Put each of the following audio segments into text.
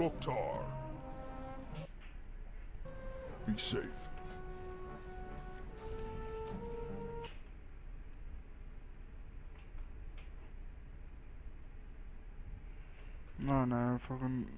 Loktar. Be safe. Nein, einfach ein...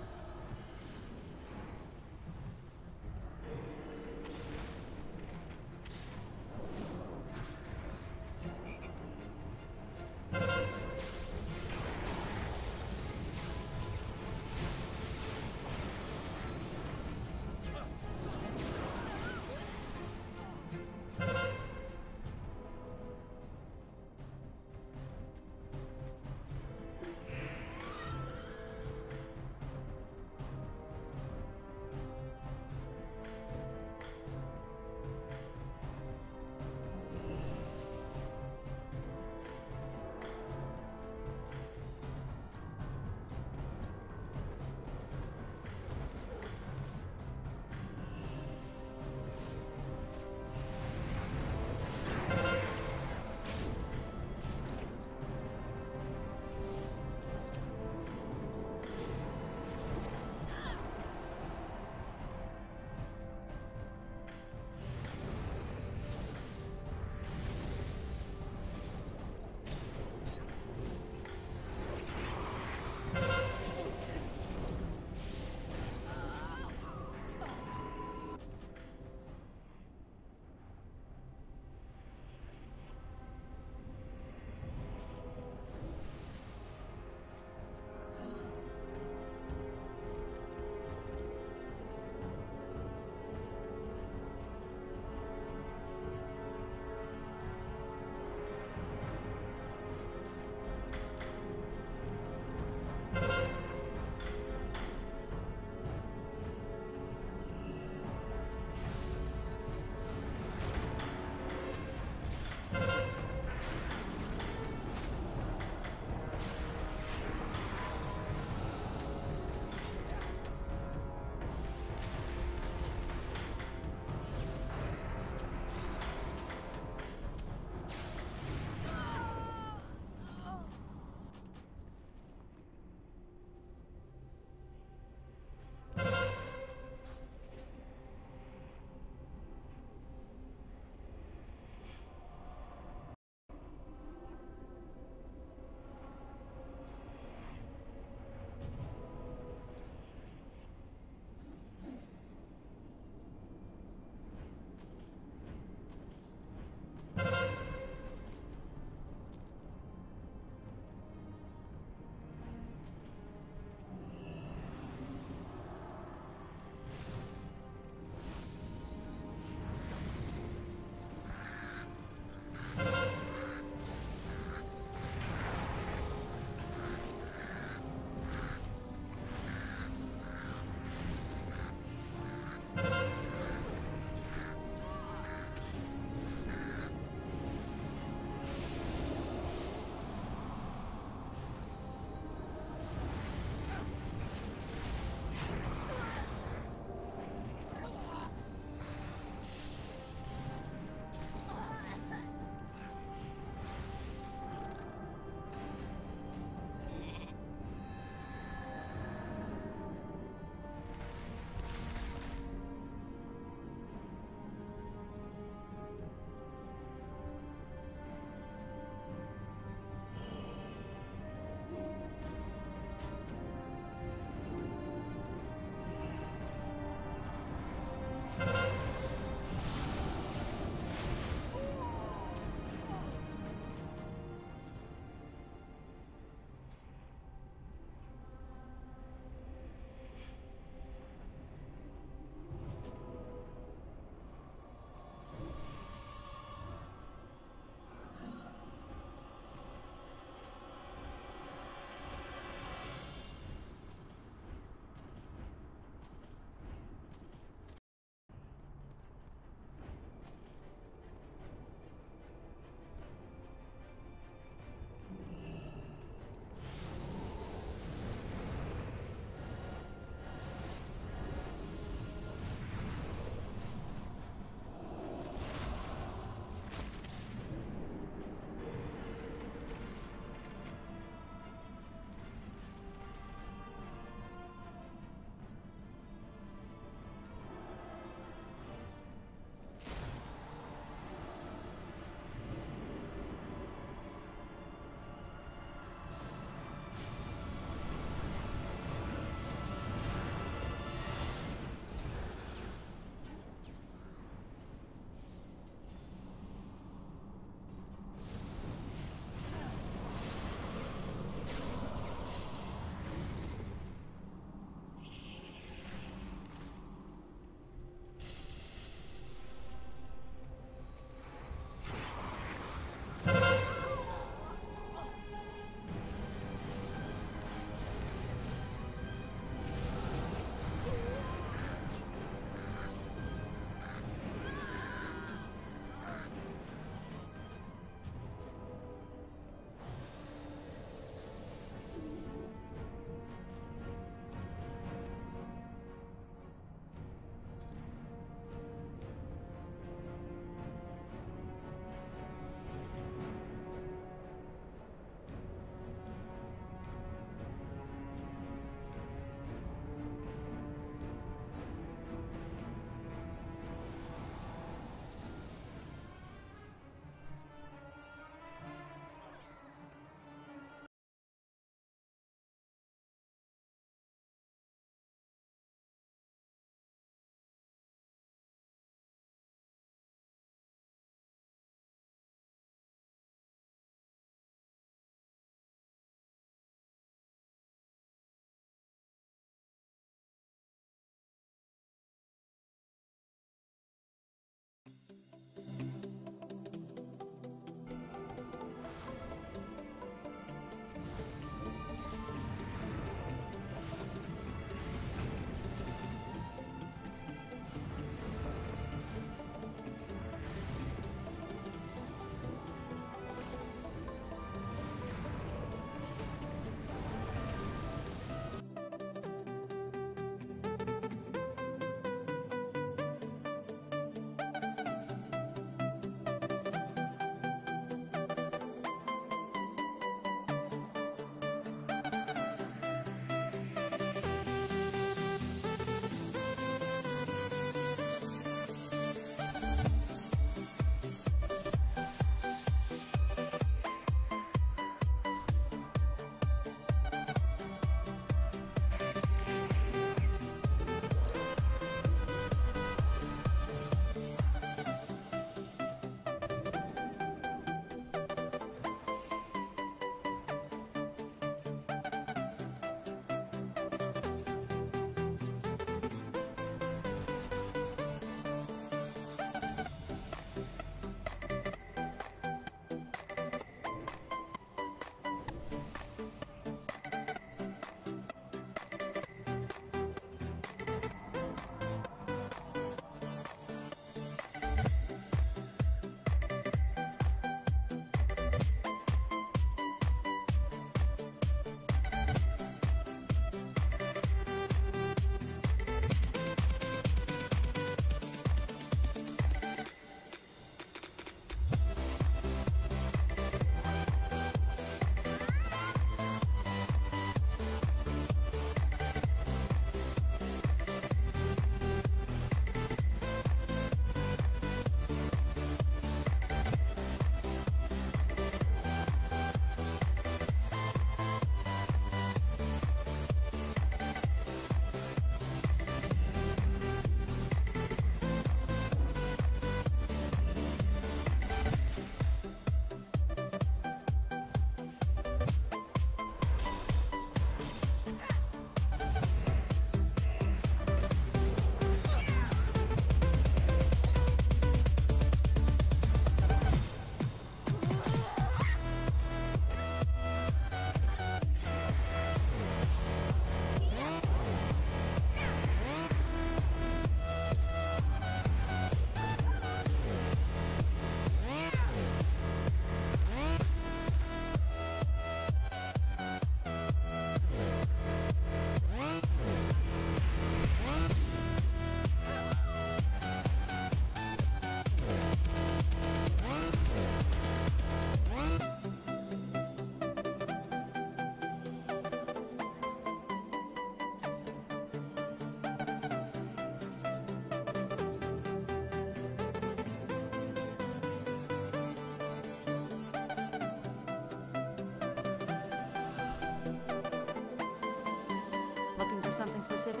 something specific?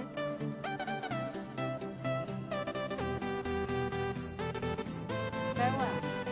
Farewell.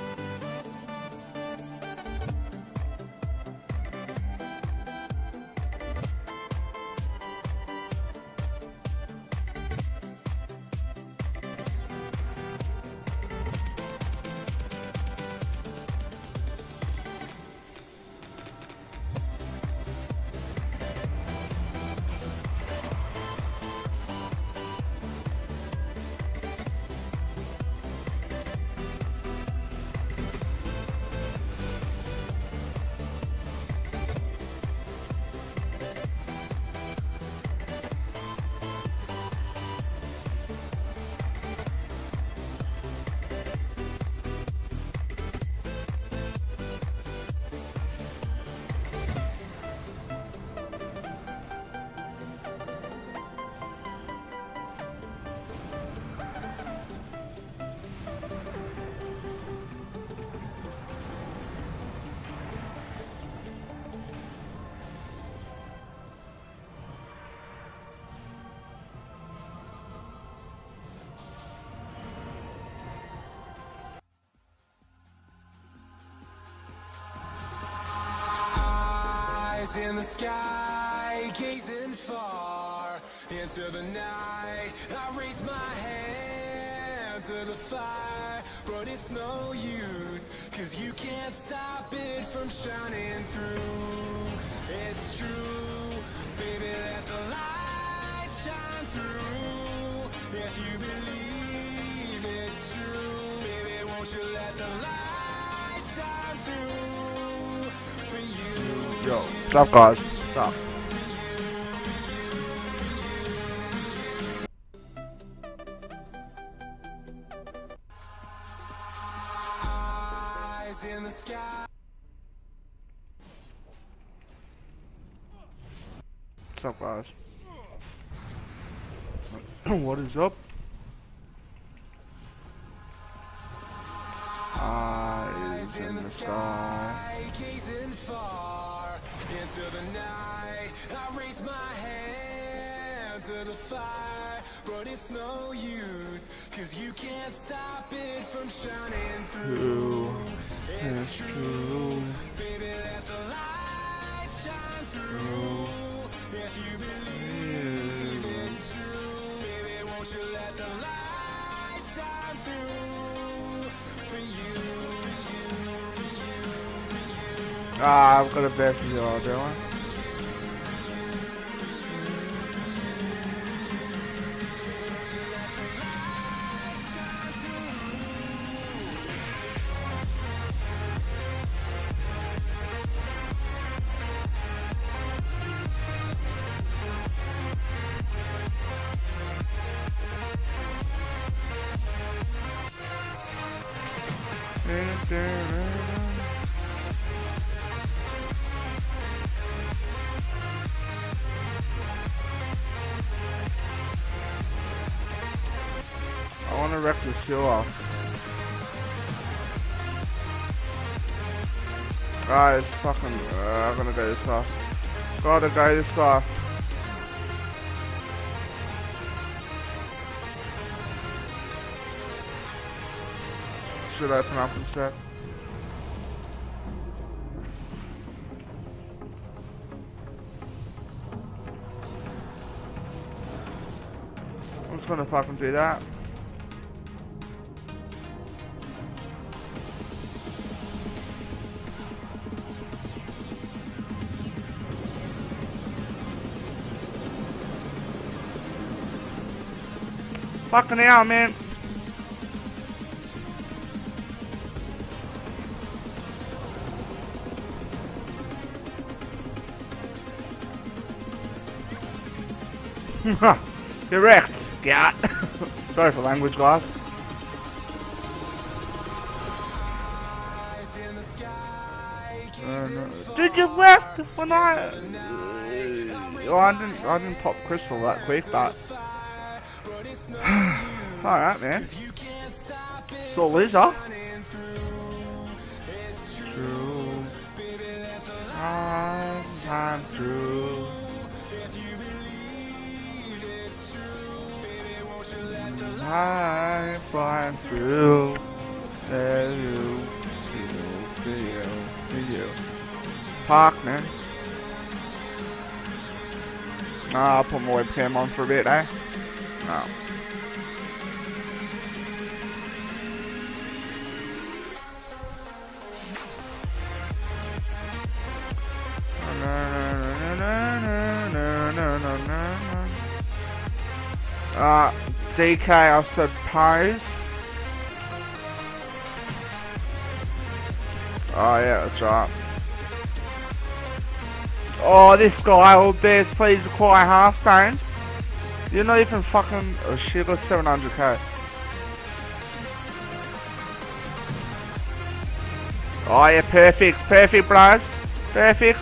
In the sky, gazing far into the night, I raise my hand to the fire, but it's no use, 'cause you can't stop it from shining through. It's true, baby, let the light shine through. If you believe it's true, baby, won't you let the light shine through for you. Yo, what's up, guys? What's up? Eyes in the sky. What's up, guys? What is up? Eyes in the sky, gazing far into the night. I raise my hand to the fire, but it's no use, 'cause you can't stop it from shining through. It's true, baby, let the light shine through. If you believe it's true, baby, won't you let the light shine through for you. Ah, I've got a best of y'all, don't I? I want to wreck the seal off. Guys, fucking, I'm gonna go this car. Gotta go this car. Should open up instead. I'm just gonna fucking do that. Fucking hell, man. Get wrecked, get. Sorry for language, guys. Did you left when I didn't pop crystal that quick, but alright, man. So Lisa. True. I'm through. I'm flying through. For you. Park, man. I'll put my webcam on for a bit, eh? No. DK, I suppose. Oh yeah, that's right. Oh, this guy all dares please acquire half stones. You're not even fucking. Oh shit, got 700k. Oh yeah, perfect, perfect, bros, perfect.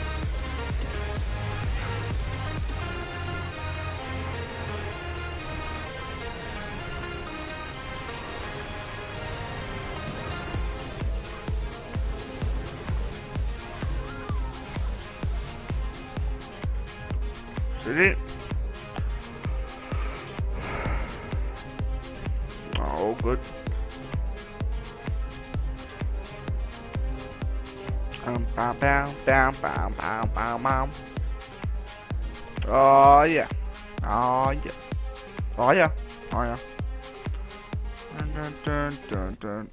Is it? Oh, good. Bow, bow, bow, bow, bow, bow, bow. Oh yeah. Oh yeah. Oh yeah. Oh yeah. Dun dun dun dun dun.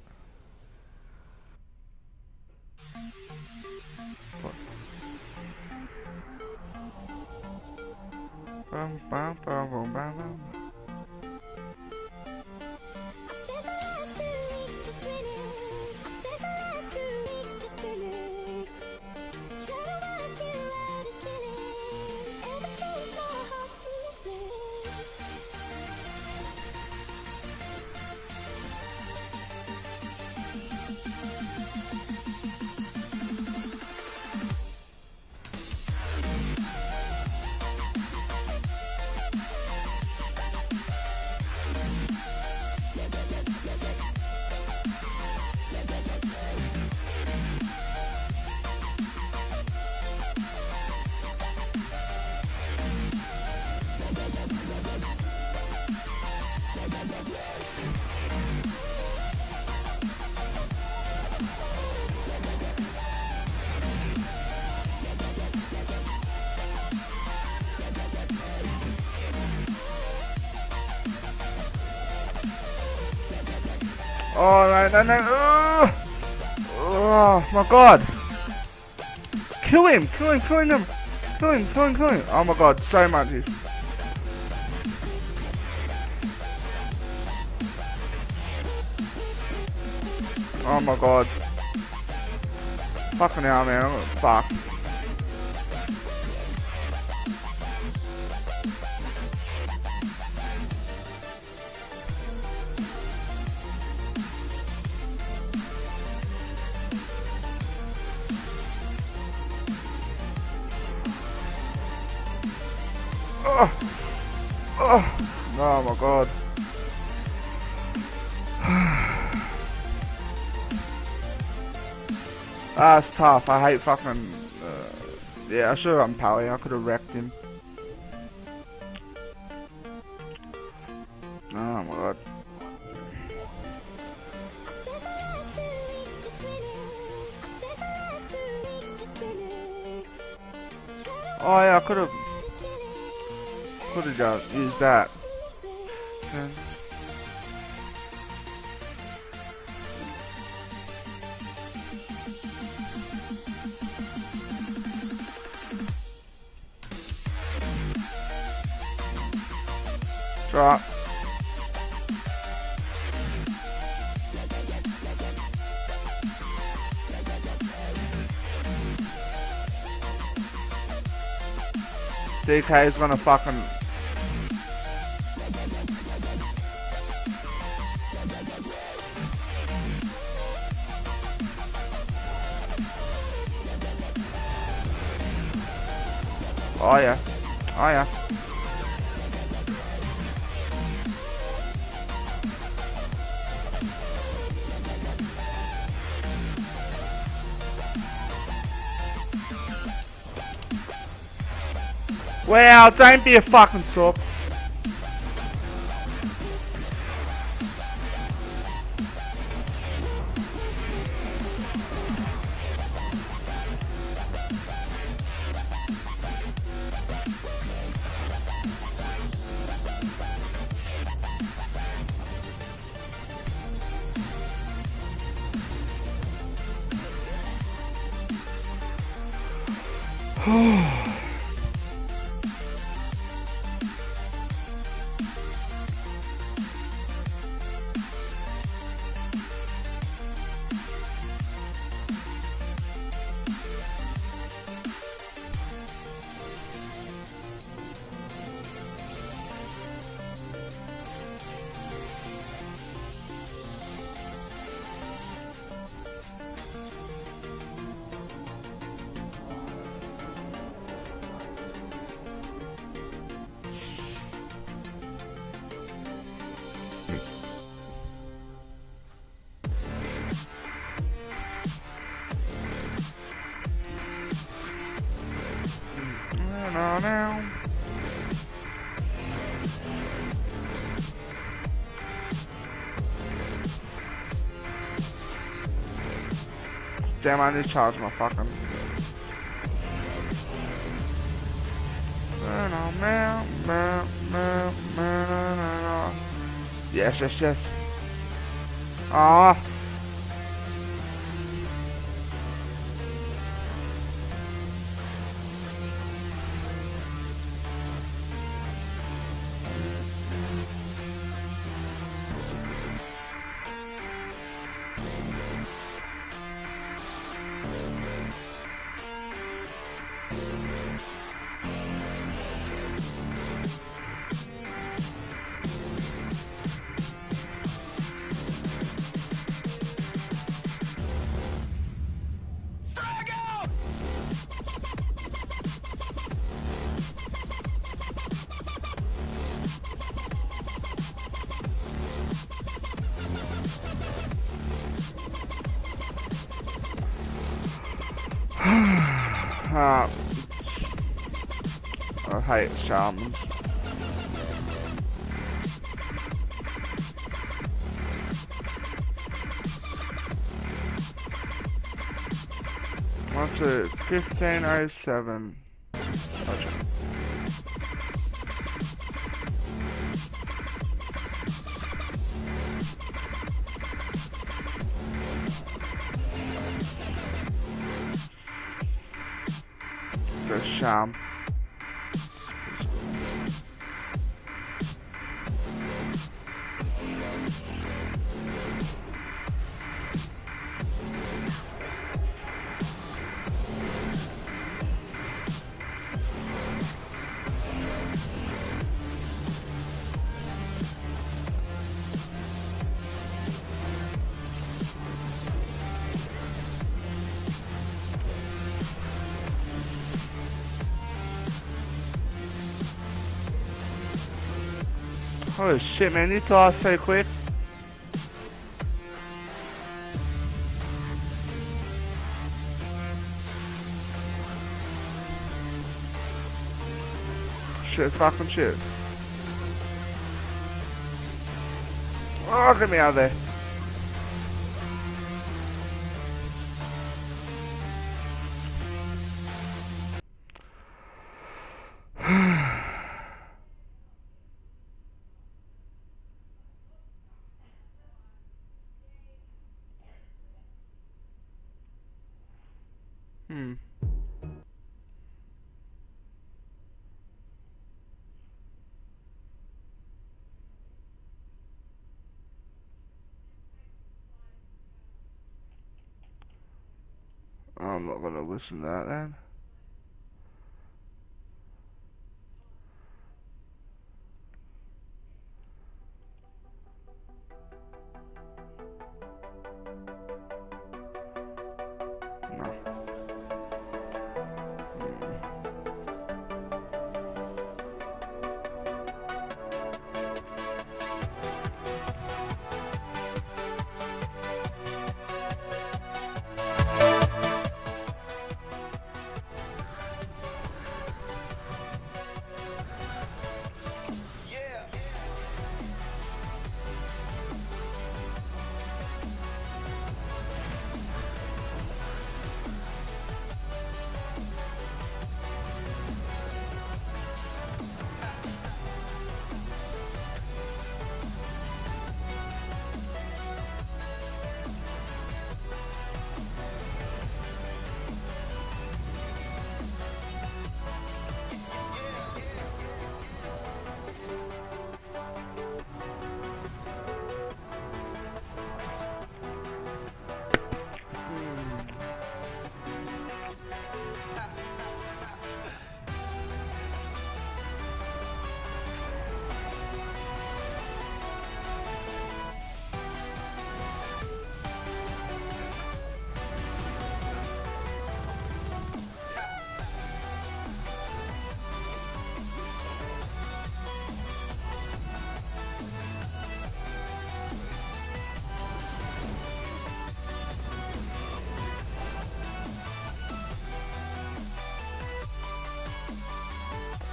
Bum, bum, bum, bum, bum, bum. Oh no, no, no. Oh my god. Kill him, kill him, kill him. Kill him, kill him, kill him. Oh my god, so much. Oh my god. Fucking hell, man. I'm gonna fuck. Oh my god. That's tough. I hate fucking. Yeah, I should have run Pally. I could have wrecked him. Oh my god. Oh yeah, I could have just used that. Drop. DK is gonna fucking. Oh yeah. Oh yeah. Wow, don't be a fucking sook. Now. Damn, I need to charge my fucking. Yes, yes, yes. Ah. I hate shamans. What's it? 1507. The sham. Holy shit, man, you lost so quick. Shit, fucking shit. Oh, get me out of there. I'm not gonna listen to that then.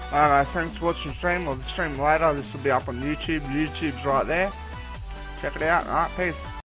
Alright guys, thanks for watching the stream, or the stream later. This will be up on YouTube. YouTube's right there. Check it out. Alright, peace.